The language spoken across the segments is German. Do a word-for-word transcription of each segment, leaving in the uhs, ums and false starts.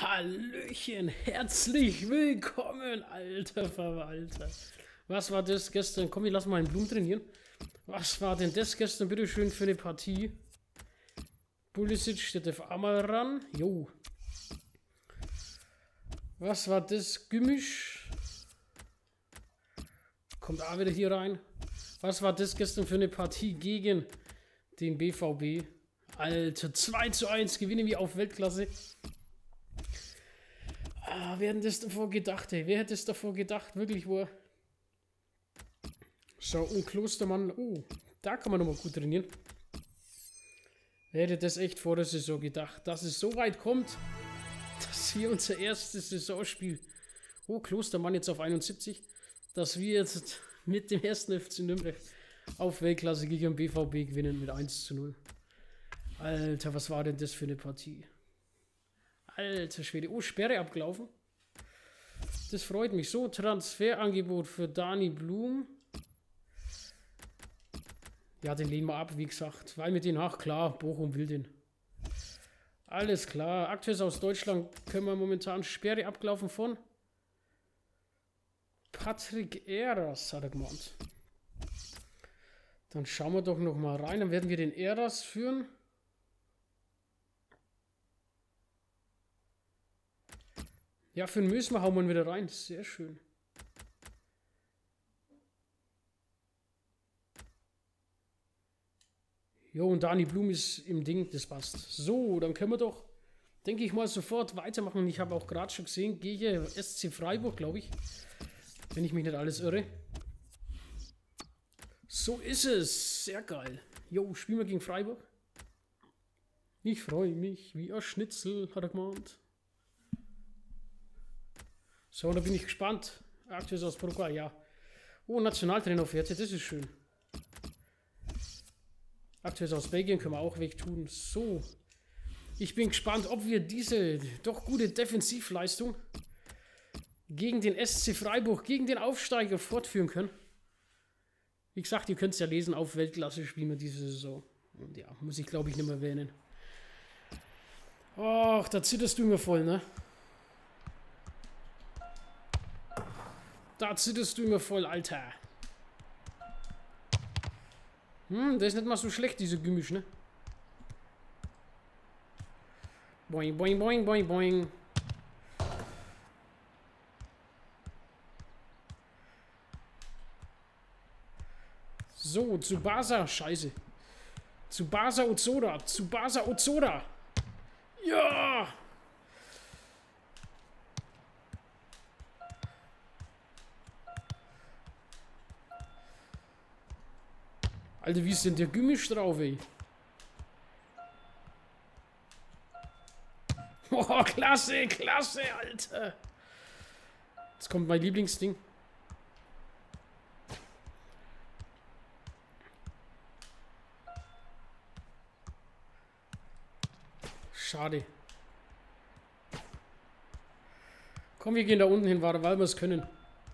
Hallöchen, herzlich willkommen, alter Verwalter. Was war das gestern? Komm, wir lassen mal einen Blumen trainieren. Was war denn das gestern, bitteschön, für eine Partie? Pulisic, steht auf einmal ran. Jo. Was war das? Gümmisch. Kommt auch wieder hier rein. Was war das gestern für eine Partie gegen den B V B? Alter, zwei zu eins gewinnen wir auf Weltklasse. Ah, wer hätte das davor gedacht, ey? Wer hätte es davor gedacht? Wirklich, wo er... So, und Klostermann. Oh, da kann man nochmal gut trainieren. Wer hätte das echt vor der Saison gedacht, dass es so weit kommt, dass wir unser erstes Saisonspiel... Oh, Klostermann jetzt auf einundsiebzig. Dass wir jetzt mit dem ersten F C Nürnberg auf Weltklasse gegen den B V B gewinnen mit eins zu null. Alter, was war denn das für eine Partie? Alter Schwede. Oh, Sperre abgelaufen. Das freut mich. So, Transferangebot für Dani Blum. Ja, den lehnen wir ab, wie gesagt. Weil mit den ach klar, Bochum will den. Alles klar. Aktuell aus Deutschland können wir momentan Sperre abgelaufen von Patrick Eras, hat er gemeint. Dann schauen wir doch noch mal rein. Dann werden wir den Eras führen. Ja, für den Mösmer hauen wir wieder rein. Sehr schön. Jo, und Dani Blum ist im Ding, das passt. So, dann können wir doch, denke ich mal, sofort weitermachen. Ich habe auch gerade schon gesehen, gegen S C Freiburg, glaube ich. Wenn ich mich nicht alles irre. So ist es. Sehr geil. Jo, spielen wir gegen Freiburg. Ich freue mich wie ein Schnitzel, hat er gemeint. So, da bin ich gespannt. Aktuell aus Paraguay, ja. Oh, Nationaltrainer auf Werte, das ist schön. Aktuell aus Belgien können wir auch wegtun. So. Ich bin gespannt, ob wir diese doch gute Defensivleistung gegen den S C Freiburg, gegen den Aufsteiger fortführen können. Wie gesagt, ihr könnt es ja lesen, auf Weltklasse spielen wir diese Saison. Und ja, muss ich glaube ich nicht mehr erwähnen. Ach, da zitterst du mir voll, ne? Da zitterst du mir voll, Alter. Hm, der ist nicht mal so schlecht, diese Gümmisch, ne? Boing, boing, boing, boing, boing. So, Tsubasa, scheiße. Tsubasa Ozora, Tsubasa Ozora. Ja! Alter, wie ist denn der Gümmisch drauf, ey? Oh, klasse, klasse, Alter. Jetzt kommt mein Lieblingsding. Schade. Komm, wir gehen da unten hin, weil wir es können.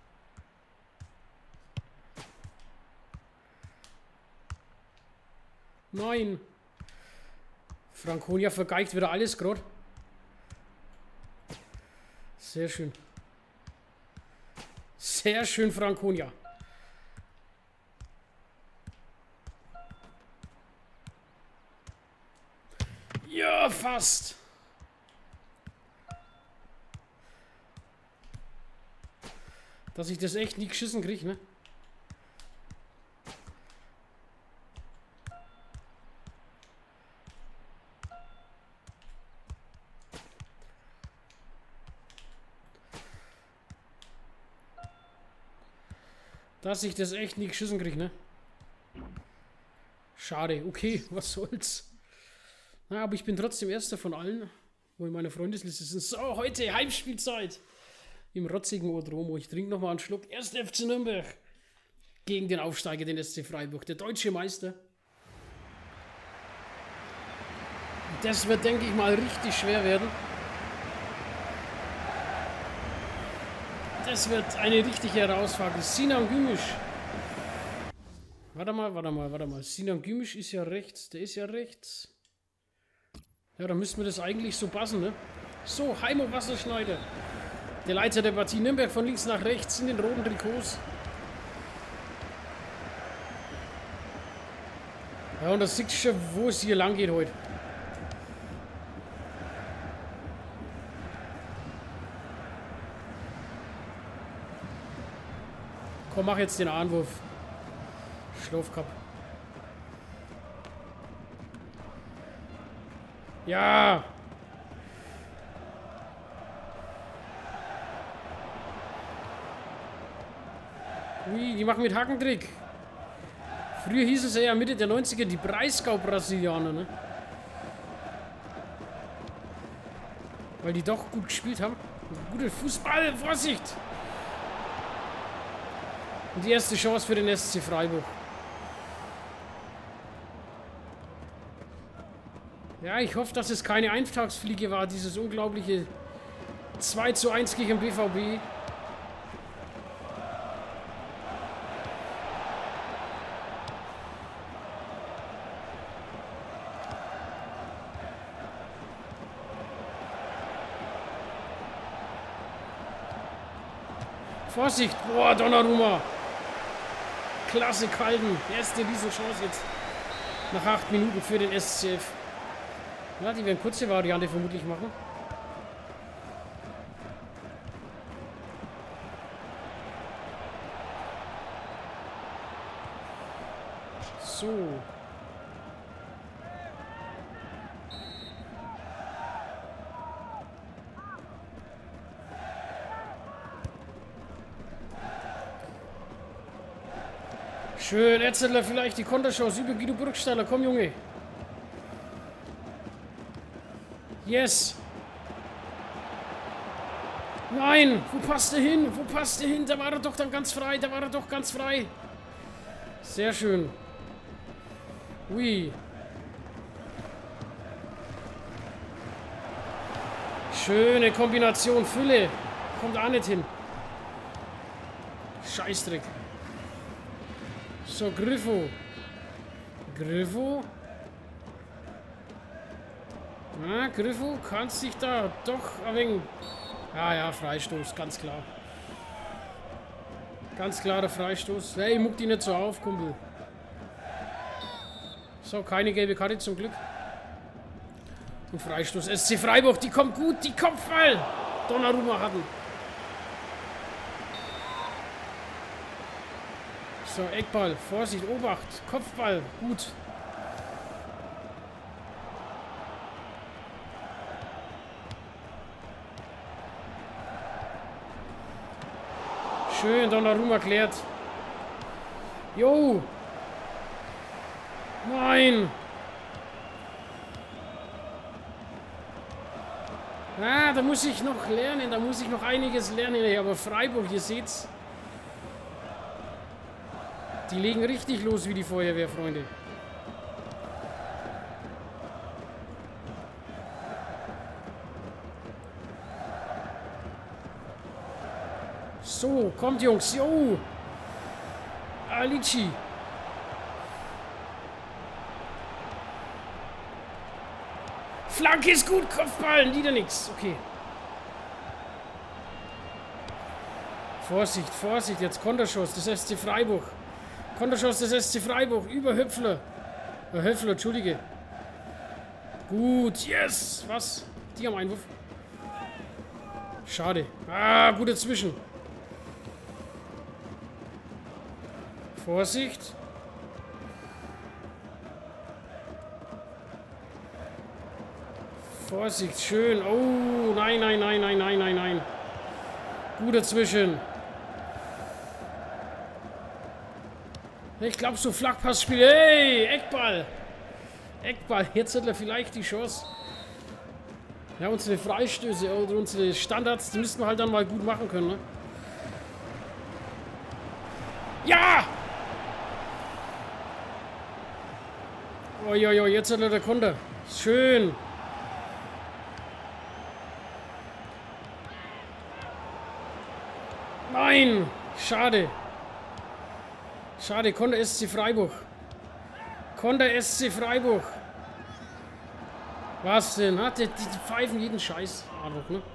Nein. Franconia vergeigt wieder alles gerade. Sehr schön. Sehr schön, Franconia. Ja, fast. Dass ich das echt nie geschissen kriege, ne? Dass ich das echt nie geschissen kriege, ne? Schade, okay, was soll's. Na, aber ich bin trotzdem Erster von allen, wo in meiner Freundesliste sind. So, heute Heimspielzeit im rotzigen Odromo. Ich trinke nochmal einen Schluck. Erster F C Nürnberg gegen den Aufsteiger, den S C Freiburg, der deutsche Meister. Das wird, denke ich mal, richtig schwer werden. Das wird eine richtige Herausforderung. Sinan Gümüş. Warte mal, warte mal, warte mal. Sinan Gümüş ist ja rechts. Der ist ja rechts. Ja, dann müssten wir das eigentlich so passen, ne? So, Heimo Wasserschneider. Der Leiter der Partie Nürnberg von links nach rechts in den roten Trikots. Ja, und das sieht schon, wo es hier lang geht heute. Komm, mach jetzt den Anwurf. Schlafkap. Ja! Ui, die machen mit Hackentrick. Früher hieß es ja Mitte der neunziger die Breisgau-Brasilianer, ne? Weil die doch gut gespielt haben. Guter Fußball, Vorsicht! Und die erste Chance für den S C Freiburg. Ja, ich hoffe, dass es keine Eintagsfliege war, dieses unglaubliche zwei zu eins gegen den B V B. Vorsicht! Boah, Donnarumma! Klasse Kalden. Erste Riesenchance jetzt. Nach acht Minuten für den S C F. Ja, die werden kurze Variante vermutlich machen. So. Schön, Etzler vielleicht die Konterchance über Guido Burgstaller. Komm, Junge. Yes. Nein, wo passt er hin? Wo passt er hin? Da war er doch dann ganz frei. Da war er doch ganz frei. Sehr schön. Ui. Schöne Kombination. Fülle. Kommt auch nicht hin. Scheißdreck. So, Griffo. Griffo. Na, Griffo, kannst dich da doch ein wenig... Ja, ja, Freistoß, ganz klar. Ganz klarer Freistoß. Hey, muck die nicht so auf, Kumpel. So, keine gelbe Karte zum Glück. Und Freistoß. S C Freiburg, die kommt gut, die Kopfball. Donnarumma hatten. So, Eckball, Vorsicht, Obacht, Kopfball, gut. Schön, Donnarumma klärt. Jo. Nein. Ah, da muss ich noch lernen, da muss ich noch einiges lernen. Aber Freiburg, ihr seht's. Die legen richtig los wie die Feuerwehr, Freunde. So, kommt Jungs. Jo. Alici. Flanke ist gut. Kopfball. Nieder nix. Okay. Vorsicht, Vorsicht. Jetzt Konterschuss des S C Freiburg. Konterschuss des S C Freiburg. Über Höpfler. Äh, Höpfler, entschuldige. Gut. Yes. Was? Die haben Einwurf. Schade. Ah, gut dazwischen. Vorsicht. Vorsicht, schön. Oh, nein, nein, nein, nein, nein, nein, nein. Gut dazwischen. Ich glaube, so Flachpassspiel. Hey, Eckball. Eckball. Jetzt hat er vielleicht die Chance. Ja, unsere Freistöße oder unsere Standards, die müssten wir halt dann mal gut machen können, ne? Ja! Uiuiui, jetzt hat er der Konter. Schön. Nein! Schade. Schade, Konter S C Freiburg. Konter S C Freiburg. Was denn? Hat die, die pfeifen jeden Scheiß. Arnold, ne?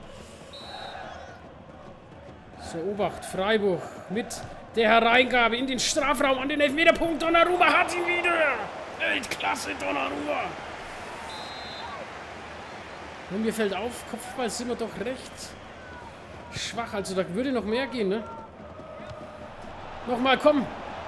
So, Obacht. Freiburg mit der Hereingabe in den Strafraum an den Elfmeterpunkt. Donnarumma hat ihn wieder. Weltklasse Donnarumma. Und mir fällt auf, Kopfball sind wir doch recht schwach. Also da würde noch mehr gehen, ne? Nochmal, komm.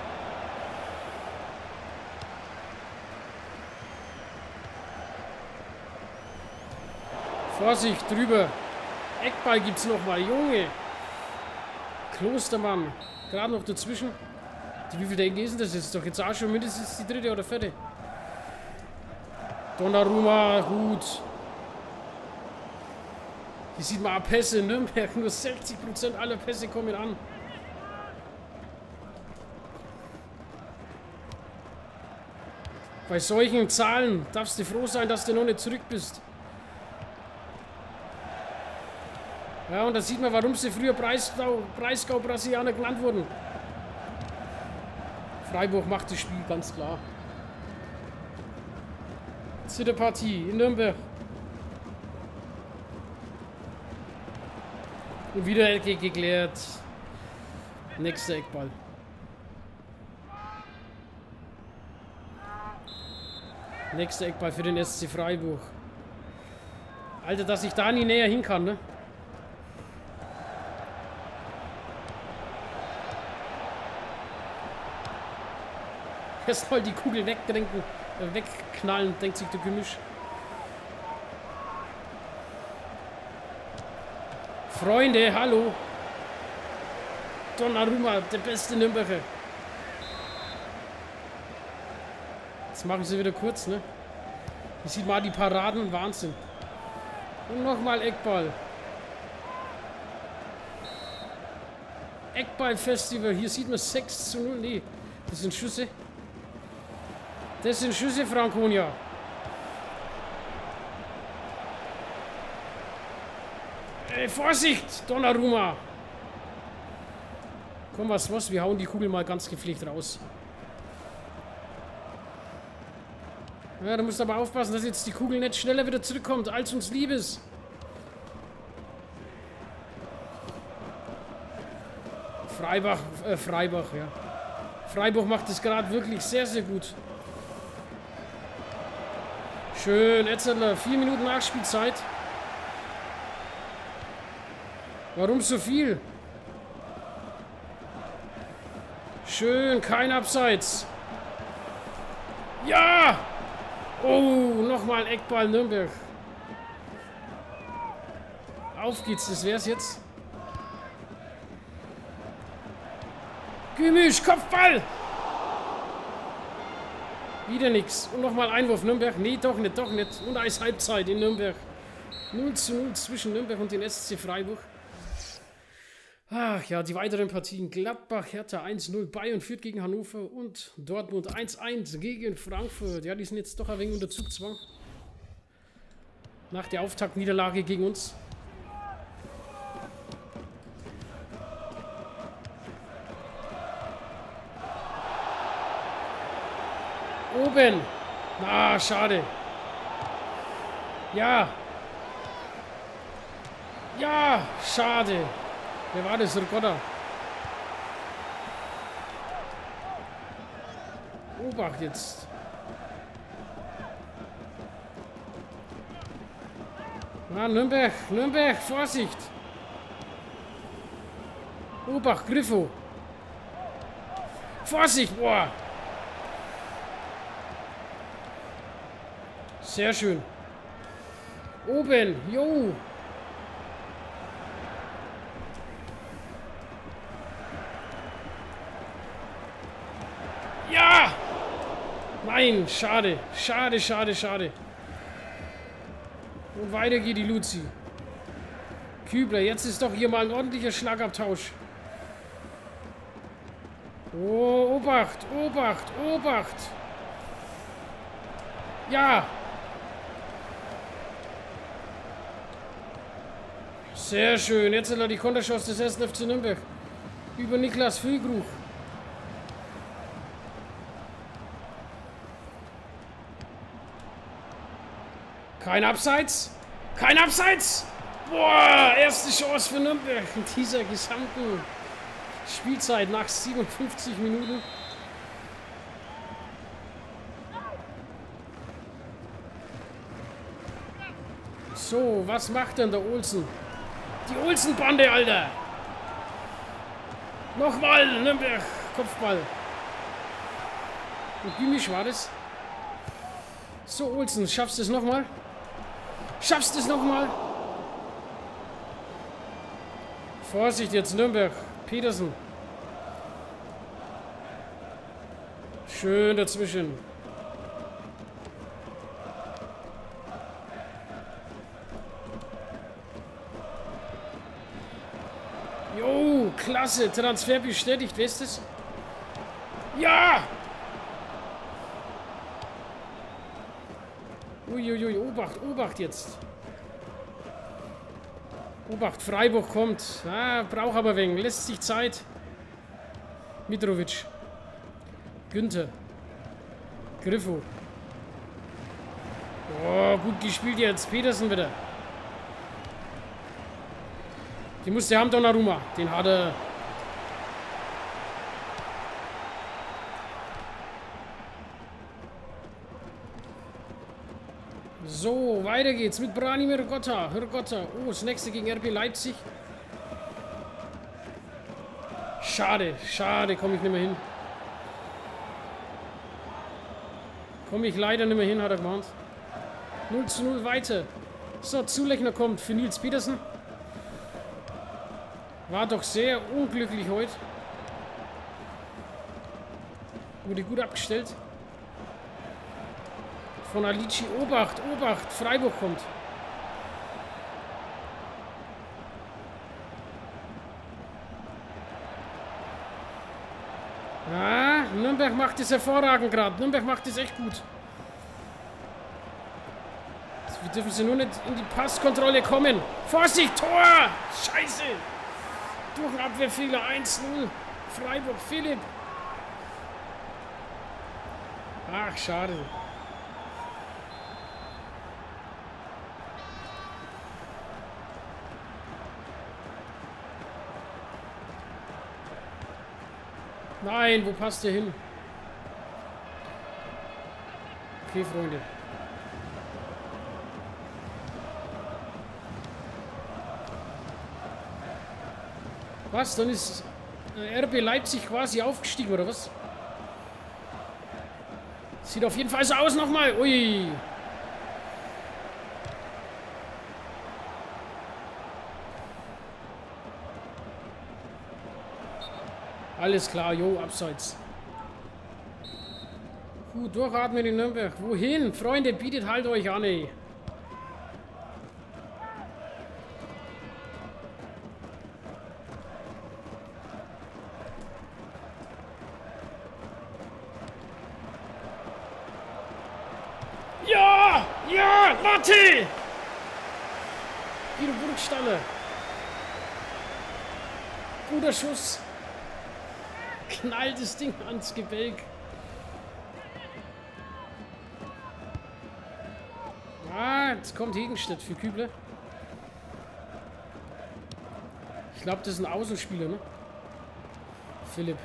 Vorsicht, drüber. Eckball gibt's nochmal. Junge. Klostermann. Gerade noch dazwischen. Die, wie viel Denke ist denn das? Das ist doch jetzt auch schon mindestens die dritte oder vierte. Donnarumma, gut. Hier sieht man auch Pässe in Nürnberg. Nur sechzig Prozent aller Pässe kommen an. Bei solchen Zahlen darfst du froh sein, dass du noch nicht zurück bist. Ja, und da sieht man, warum sie früher Breisgau, Breisgau Brasilianer genannt wurden. Freiburg macht das Spiel, ganz klar. Zitterpartie in Nürnberg. Und wieder Ecke geklärt. Nächster Eckball. Nächster Eckball für den S C Freiburg. Alter, dass ich da nie näher hin kann, ne? Erstmal die Kugel wegdrängen, äh, wegknallen, denkt sich der Gemisch. Freunde, hallo. Donnarumma, der beste Nürnberger. Jetzt machen sie wieder kurz, ne? Hier sieht man die Paraden, Wahnsinn. Und nochmal Eckball. Eckball-Festival, hier sieht man sechs zu null. Nee, das sind Schüsse. Das sind Schüsse, Franconia. Ey, Vorsicht, Donnarumma. Komm, was, was, wir hauen die Kugel mal ganz gepflegt raus. Ja, du musst aber aufpassen, dass jetzt die Kugel nicht schneller wieder zurückkommt, als uns lieb ist. Freibach, äh, Freibach, ja. Freiburg macht es gerade wirklich sehr, sehr gut. Schön, Etzerler, vier Minuten Nachspielzeit. Warum so viel? Schön, kein Abseits. Ja! Oh, nochmal Eckball Nürnberg. Auf geht's, das wär's jetzt. Gemisch, Kopfball! Wieder nix. Und nochmal Einwurf Nürnberg. Nee, doch nicht, doch nicht. Und als Halbzeit in Nürnberg. null zu null zwischen Nürnberg und den S C Freiburg. Ach ja, die weiteren Partien. Gladbach, Hertha eins null, Bayern führt gegen Hannover und Dortmund eins eins gegen Frankfurt. Ja, die sind jetzt doch ein wenig unter Zugzwang. Nach der Auftaktniederlage gegen uns. Oben. Ah, schade. Ja. Ja, schade. Wer war das? Ricotta. Obacht jetzt. Ah, Nürnberg. Nürnberg, Vorsicht. Obacht, Griffo. Vorsicht, boah. Sehr schön. Oben, jo. Ja! Nein, schade. Schade, schade, schade. Und weiter geht die Luzi. Kübler, jetzt ist doch hier mal ein ordentlicher Schlagabtausch. Oh, Obacht, Obacht, Obacht. Ja! Sehr schön. Jetzt hat er die Konterchance des ersten F C Nürnberg. Über Niklas Füllkrug. Kein Abseits. Kein Abseits. Boah, erste Chance für Nürnberg in dieser gesamten Spielzeit nach siebenundfünfzig Minuten. So, was macht denn der Olsen? Die Olsen-Bande, Alter! Nochmal, Nürnberg, Kopfball. Und Gimisch war das. So, Olsen, schaffst du es nochmal? Schaffst du es nochmal? Vorsicht jetzt, Nürnberg. Petersen. Schön dazwischen. Jo, klasse. Transfer bestätigt. Wer ist das? Ja! Uiuiui, Obacht, Obacht jetzt. Obacht, Freiburg kommt. Ah, braucht aber wenig. Lässt sich Zeit. Mitrovic. Günther. Griffo. Oh, gut gespielt jetzt. Petersen wieder. Die musste haben, Donnarumma. Den hat er. So, weiter geht's mit Branimir Hrgotta. Hrgotta. Oh, das nächste gegen R B Leipzig. Schade, schade, komme ich nicht mehr hin. Komme ich leider nicht mehr hin, hat er gemeint. null zu null weiter. So, Zulechner kommt für Nils Petersen. War doch sehr unglücklich heute. Wurde gut abgestellt. Von Alici. Obacht, Obacht. Freiburg kommt. Ah, Nürnberg macht es hervorragend gerade. Nürnberg macht es echt gut. Wir dürfen sie nur nicht in die Passkontrolle kommen. Vorsicht, Tor! Scheiße! Durch einen Abwehrfehler eins null. Freiburg, Philipp. Ach, schade. Nein, wo passt der hin? Okay, Freunde. Was? Dann ist R B Leipzig quasi aufgestiegen, oder was? Sieht auf jeden Fall so aus nochmal. Ui. Alles klar, jo, abseits. Gut, durchatmen in Nürnberg. Wohin? Freunde, bietet halt euch an, ey. Ja! Ja! Latte! Guido Burgstaller. Guter Schuss. Knallt das Ding ans Gebälk. Ah, jetzt kommt Hegenstedt für Kübler. Ich glaube, das ist ein Außenspieler, ne? Philipp.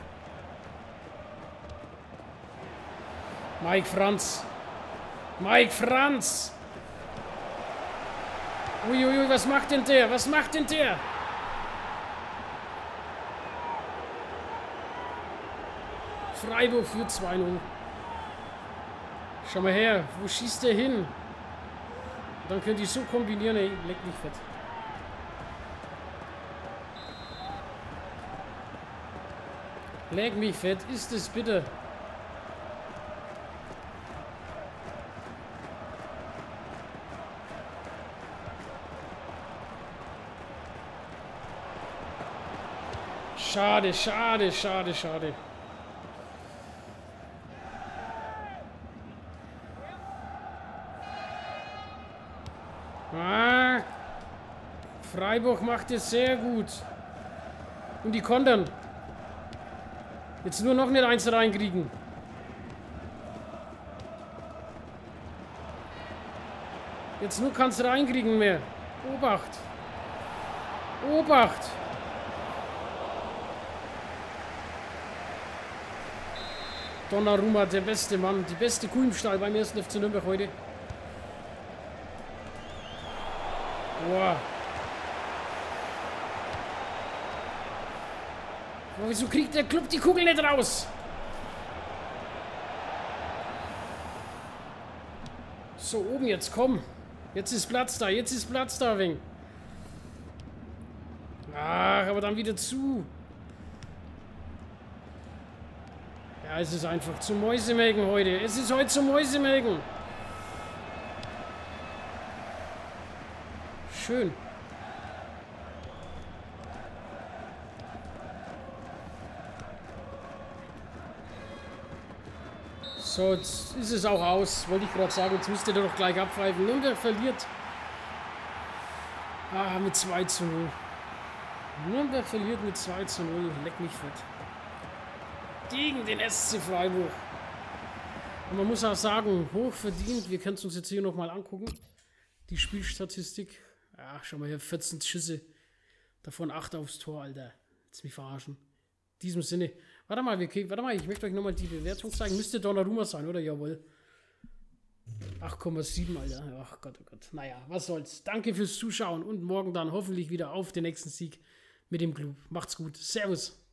Mike Franz. Mike Franz. Uiuiui, was macht denn der? Was macht denn der? Freiburg führt zwei null. Schau mal her, wo schießt der hin? Dann könnt ihr so kombinieren, ey, leck mich fett. Leck mich fett, ist es bitte. Schade, schade, schade, schade. Ah, Freiburg macht es sehr gut. Und die kontern. Jetzt nur noch nicht eins reinkriegen. Jetzt nur kannst du reinkriegen mehr. Obacht. Obacht. Donnarumma, der beste Mann. Die beste Kuh im Stall beim ersten F C Nürnberg heute. Boah. Aber wieso kriegt der Club die Kugel nicht raus? So, oben jetzt, komm. Jetzt ist Platz da, jetzt ist Platz da, wegen. Ach, aber dann wieder zu. Ja, es ist einfach zum Mäusemelken heute. Es ist heute zum Mäusemelken. Schön. So, jetzt ist es auch aus. Wollte ich gerade sagen, jetzt müsst ihr doch gleich abpfeifen. Nürnberg verliert. Ah, mit zwei zu null. Nürnberg verliert mit zwei zu null. Leck mich fett. Gegen den S C Freiburg. Und man muss auch sagen, hochverdient. Wir können es uns jetzt hier nochmal angucken. Die Spielstatistik. Ja, schau mal hier, vierzehn Schüsse. Davon acht aufs Tor, Alter. Jetzt mich verarschen. In diesem Sinne. Warte mal, wir, warte mal, ich möchte euch nochmal die Bewertung zeigen. Müsste Donnarumma sein, oder? Jawohl. acht Komma sieben, Alter. Ach Gott, oh Gott. Naja, was soll's. Danke fürs Zuschauen und morgen dann hoffentlich wieder auf den nächsten Sieg mit dem Club. Macht's gut. Servus.